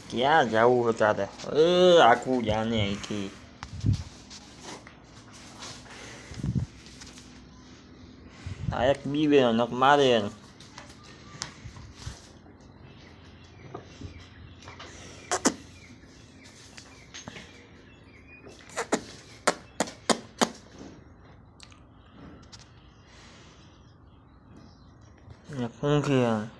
ક્યાં જવું હતા તારે? આખું જાને અહીંથી. આ એક બીવે ને મારે. ઊંઘી